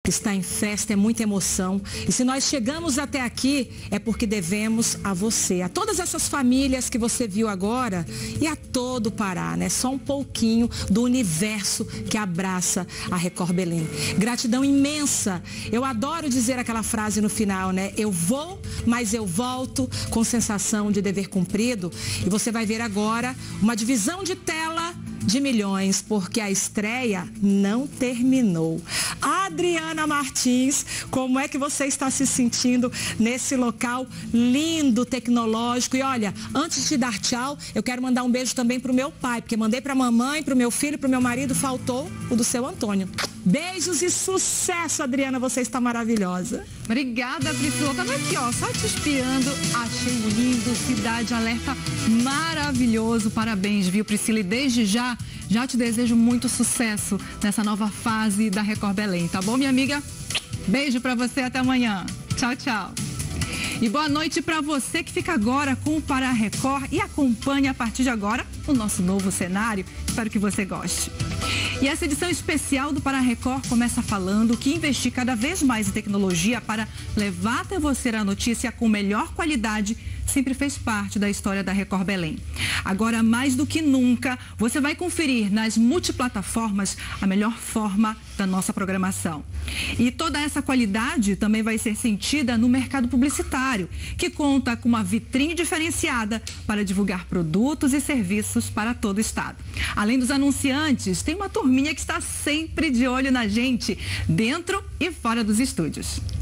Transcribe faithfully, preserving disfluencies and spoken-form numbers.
que está em festa, é muita emoção. E se nós chegamos até aqui, é porque devemos a você, a todas essas famílias que você viu agora e a todo o Pará, né? Só um pouquinho do universo que abraça a Record Belém. Gratidão imensa. Eu adoro dizer aquela frase no final, né? Eu vou, mas eu volto com sensação de dever cumprido. E você vai ver agora uma divisão de tela de milhões, porque a estreia não terminou. Adriana Martins, como é que você está se sentindo nesse local lindo, tecnológico? E olha, antes de dar tchau, eu quero mandar um beijo também para o meu pai, porque mandei para a mamãe, para o meu filho, para o meu marido, faltou o do seu Antônio. Beijos e sucesso, Adriana, você está maravilhosa. Obrigada, Priscila. Tava aqui, ó, só te espiando. Achei lindo, Cidade Alerta maravilhoso. Parabéns, viu, Priscila? E desde já, já te desejo muito sucesso nessa nova fase da Record Belém, tá bom, minha amiga? Beijo pra você, até amanhã. Tchau, tchau. E boa noite para você que fica agora com o Pará Record e acompanha a partir de agora o nosso novo cenário. Espero que você goste. E essa edição especial do Pará Record começa falando que investir cada vez mais em tecnologia para levar até você a notícia com melhor qualidade sempre fez parte da história da Record Belém. Agora, mais do que nunca, você vai conferir nas multiplataformas a melhor forma da nossa programação. E toda essa qualidade também vai ser sentida no mercado publicitário, que conta com uma vitrine diferenciada para divulgar produtos e serviços para todo o estado. Além dos anunciantes, tem uma turminha que está sempre de olho na gente, dentro e fora dos estúdios.